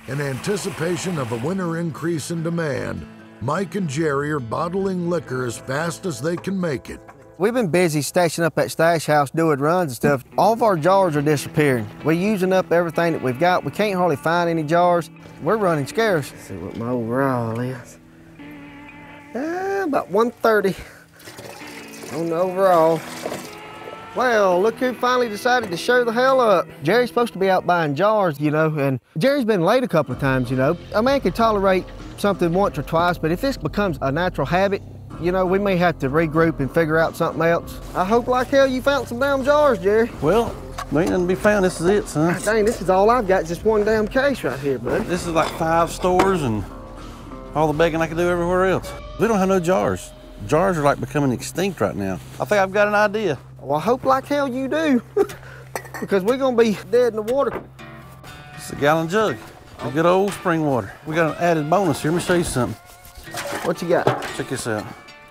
In anticipation of a winter increase in demand, Mike and Jerry are bottling liquor as fast as they can make it. We've been busy stashing up at Stash House doing runs and stuff. All of our jars are disappearing. We're using up everything that we've got. We can't hardly find any jars. We're running scarce. Let's see what my overall is. About 130 on the overall. Well, look who finally decided to show the hell up. Jerry's supposed to be out buying jars, you know, and Jerry's been late a couple of times, you know. A man can tolerate something once or twice, but if this becomes a natural habit, you know, we may have to regroup and figure out something else. I hope like hell you found some damn jars, Jerry. Well, there ain't nothing to be found. This is it, son. Dang, this is all I've got, just one damn case right here, bud. This is like 5 stores and all the begging I can do everywhere else. We don't have no jars. Jars are like becoming extinct right now. I think I've got an idea. Well, I hope like hell you do, because we're gonna be dead in the water. It's a gallon jug. A good old spring water. We got an added bonus here. Let me show you something. What you got? Check this out.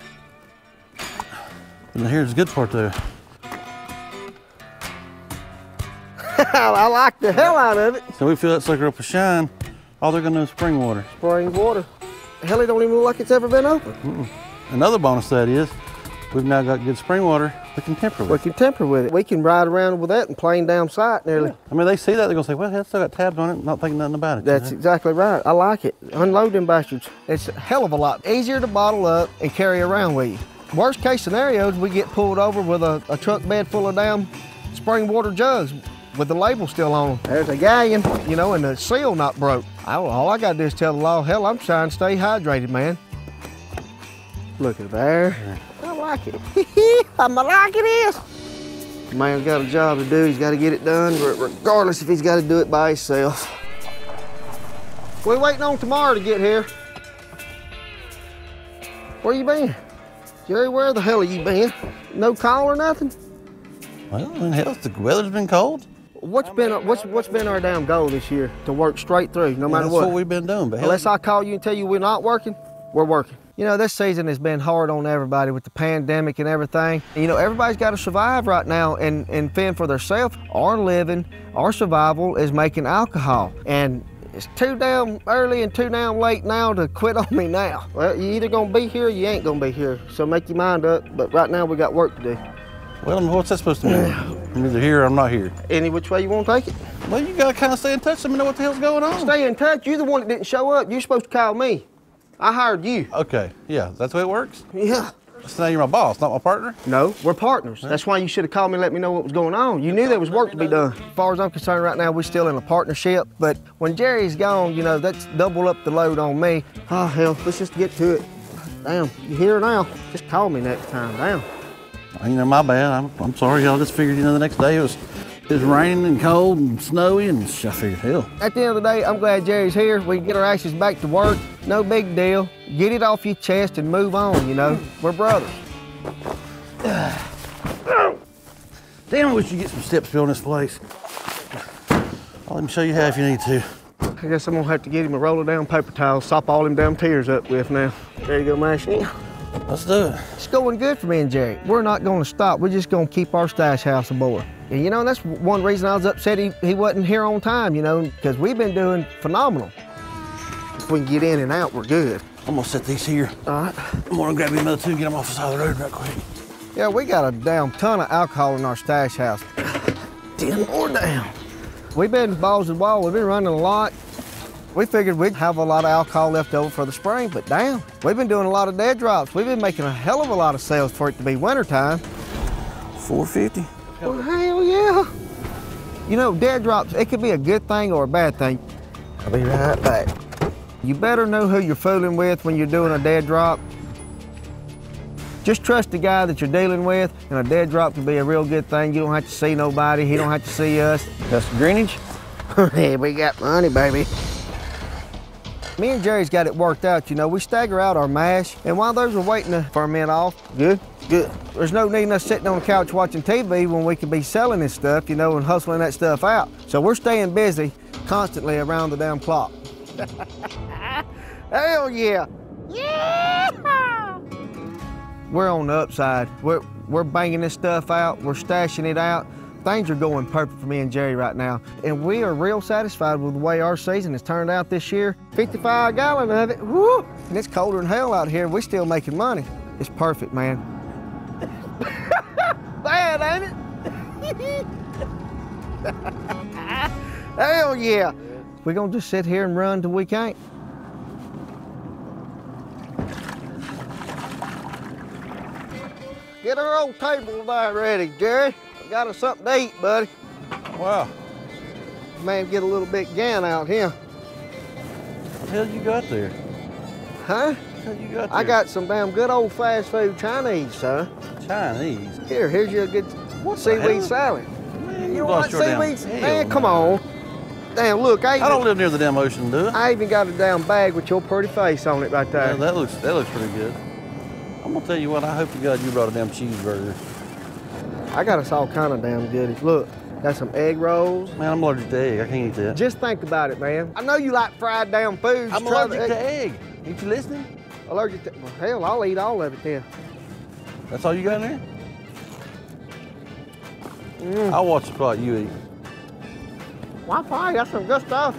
And here's the good part though. I like the hell out of it. So we fill that sucker up with shine. All they're gonna know is spring water. Spring water. Hell, it don't even look like it's ever been opened. Another bonus to that is, we've now got good spring water we can temper with. We can temper with it. We can ride around with that in plain damn sight nearly. Yeah. I mean, they see that, they're gonna say, well, it's still got tabs on it, not thinking nothing about it. That's exactly right. I like it. Unload them bastards. It's a hell of a lot easier to bottle up and carry around with you. Worst case scenarios, we get pulled over with a truck bed full of damn spring water jugs with the label still on them. There's a galleon, you know, and the seal not broke. All I gotta do is tell the law, hell, I'm trying to stay hydrated, man. Look at there. I like it. I'm liking this. Man's got a job to do. He's got to get it done, regardless if he's got to do it by himself. We're waiting on tomorrow to get here. Where you been? Jerry, where the hell have you been? No call or nothing? Well, in hell, the weather's been cold. What's been our damn goal this year? To work straight through, no matter what. That's what we've been doing. But unless I call you and tell you we're not working, we're working. You know, this season has been hard on everybody with the pandemic and everything. You know, everybody's got to survive right now and fend for themselves. Our living, our survival is making alcohol. And it's too damn early and too damn late now to quit on me now. Well, you either gonna be here or you ain't gonna be here. So make your mind up, but right now we got work to do. Well, what's that supposed to mean? I'm either here or I'm not here. Any which way you want to take it? Well, you gotta kind of stay in touch, let me know what the hell's going on. Stay in touch? You're the one that didn't show up. You're supposed to call me. I hired you. Okay, yeah, that's the way it works? Yeah. So now you're my boss, not my partner? No, we're partners. That's why you should have called me and let me know what was going on. You knew there was work to be done. As far as I'm concerned right now, we're still in a partnership. But when Jerry's gone, you know, that's double up the load on me. Oh, hell, let's just get to it. Damn, you here now? Just call me next time, damn. You know, my bad. I'm sorry. I just figured, you know, the next day it was raining and cold and snowy, and I figured, hell. At the end of the day, I'm glad Jerry's here. We can get our asses back to work. No big deal. Get it off your chest and move on, you know. We're brothers. Damn, I wish you'd get some steps built in this place. I'll let me show you how if you need to. I guess I'm gonna have to get him a roll of down paper towels, sop all them damn tears up with now. There you go, Mashing. Let's do it. It's going good for me and Jerry. We're not gonna stop. We're just gonna keep our stash house aboard. And you know, that's one reason I was upset he wasn't here on time, you know, because we've been doing phenomenal. If we can get in and out, we're good. I'm gonna set these here. All right. I'm gonna grab you another two and get them off the side of the road real quick. Yeah, we got a damn ton of alcohol in our stash house. 10 more down. We've been balls and wall. We've been running a lot. We figured we'd have a lot of alcohol left over for the spring, but damn, we've been doing a lot of dead drops. We've been making a hell of a lot of sales for it to be wintertime. 450. Well, hell yeah. You know, dead drops, it could be a good thing or a bad thing. I'll be right back. You better know who you're fooling with when you're doing a dead drop. Just trust the guy that you're dealing with, and a dead drop can be a real good thing. You don't have to see nobody. He don't have to see us. That's Greenwich? Hey, we got money, baby. Me and Jerry's got it worked out, you know. We stagger out our mash, and while those are waiting to ferment off, good. There's no need in us sitting on the couch watching TV when we could be selling this stuff, you know, and hustling that stuff out. So we're staying busy constantly around the damn clock. Hell yeah! Yeah! We're on the upside. We're banging this stuff out. We're stashing it out. Things are going perfect for me and Jerry right now, and we are real satisfied with the way our season has turned out this year. 55 gallon of it, woo! And it's colder than hell out here. We're still making money. It's perfect, man. Bad, ain't it? Hell yeah! We're gonna just sit here and run till we can't. Get our old table there ready, Jerry. We got us something to eat, buddy. Wow. Man, get a little bit gan out here. What the hell you got there? Huh? What the hell you got there? I got some damn good old fast food Chinese, son. Chinese? Here's your good seaweed salad. Man, You want seaweed? Hell Man, come no. on. Damn, look, I don't live near the damn ocean, do I? I even got a damn bag with your pretty face on it right there. Yeah, that looks pretty good. I'm gonna tell you what, I hope to God you brought a damn cheeseburger. I got us all kind of damn goodies. Look, got some egg rolls. Man, I'm allergic to egg. I can't eat that. Just think about it, man. I know you like fried damn foods. I'm allergic to egg. Ain't you listening? Allergic to, well, hell, I'll eat all of it then. That's all you got in there? Mm. I'll watch the spot you eat. Wi-Fi, that's some good stuff.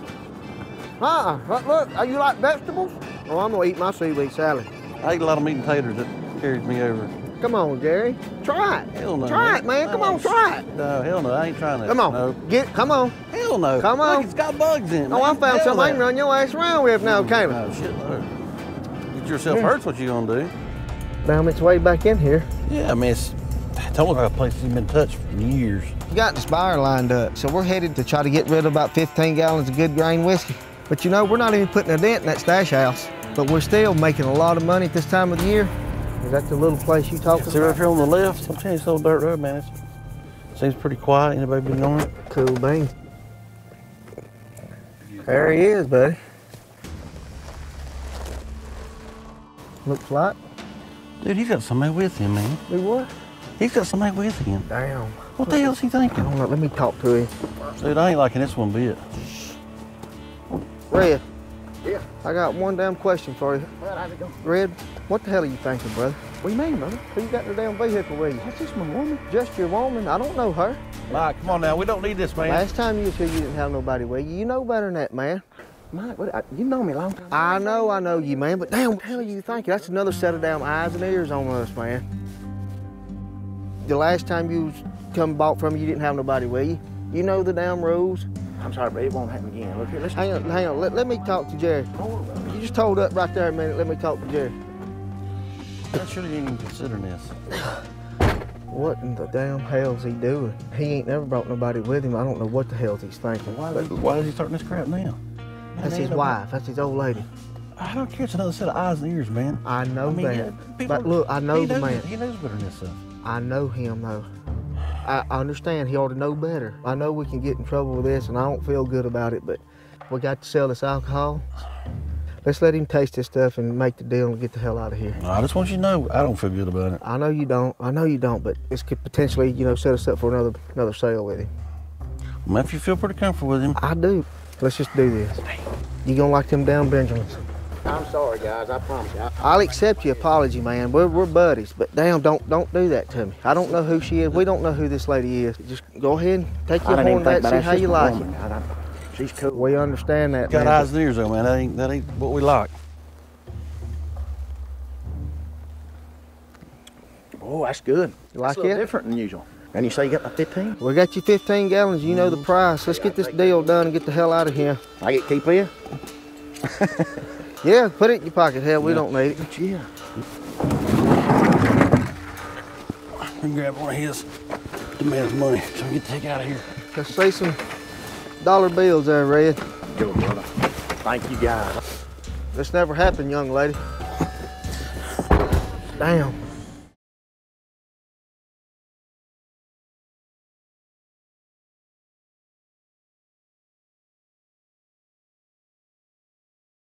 Look, you like vegetables? Oh, I'm gonna eat my seaweed salad. I eat a lot of meat and taters. That carries me over. Come on, Jerry. Try it. Hell no. Try it, man. Come on, try it. No, hell no. I ain't trying that. Come on. No. Come on. Hell no. Come on. Look, it's got bugs in it. Oh, I man. found Hell something I no. can run your ass around with now, can't I? No, shit, no. Get yourself hurt's what you gonna do. Damn, it's way back in here. Yeah, I mean, it's told her a place that's been touched in years. We got the spire lined up, so we're headed to try to get rid of about 15 gallons of good grain whiskey. But you know, we're not even putting a dent in that stash house. But we're still making a lot of money at this time of the year. Is that the little place you talking See right about? here on the left? I'm telling you, it's a little dirt road, man. It seems pretty quiet. Anybody been on it? Cool beans. There he is, buddy. Looks like. Dude, he's got somebody with him, man. Do what? He's got somebody with him. Damn. What the hell's he I thinking? don't know. Let me talk to him. Dude, I ain't liking this one bit. Red. Yeah. I got one damn question for you. Well, how's it going? Red, what the hell are you thinking, brother? What do you mean, brother? Who you got in the damn vehicle with you? That's just my woman. Just your woman? I don't know her. Mike, come on now. We don't need this, man. Last time you was here, you didn't have nobody with you. You know better than that, man. Mike, you know me a long time. I know you, man, but damn, what the hell are you thinking? That's another set of damn eyes and ears on us, man. The last time you was come bought from you didn't have nobody with you. You know the damn rules. I'm sorry, but it won't happen again. Look here, listen. Hang on. Let me talk to Jerry. You just hold up right there a minute. Let me talk to Jerry. I surely ain't even considering this. What in the damn hell's he doing? He ain't never brought nobody with him. I don't know what the hell's he's thinking. Why is he starting this crap now? That's his wife. That's his old lady. I don't care. It's another set of eyes and ears, man. I know I mean, that. yeah, people- But look, I know the man. He knows better than this stuff. I know him though. I understand he ought to know better. I know we can get in trouble with this and I don't feel good about it, but we got to sell this alcohol. Let's let him taste this stuff and make the deal and get the hell out of here. I just want you to know, I don't feel good about it. I know you don't, but this could potentially, you know, set us up for another sale with him. Well, if you feel pretty comfortable with him. I do. Let's just do this. You gonna like them down Benjamins? I'm sorry, guys. I promise you. I'll accept your apology, man. We're buddies, but damn, don't do that to me. I don't know who she is. We don't know who this lady is. Just go ahead and take your horn back, see how you like it. She's cool. We understand that, Got man. eyes and ears though, man. That ain't what we like. Oh, that's good. You like It's a little it? different than usual. And you say you got like 15? We got you 15 gallons. You know the price. Let's get this deal done and get the hell out of here. I get keep here? Yeah, put it in your pocket. Hell, we don't need it. Yeah. I can grab one of his demands money so we get the heck out of here. Let's see some dollar bills there, Red. Good, brother. Thank you, guys. This never happened, young lady. Damn.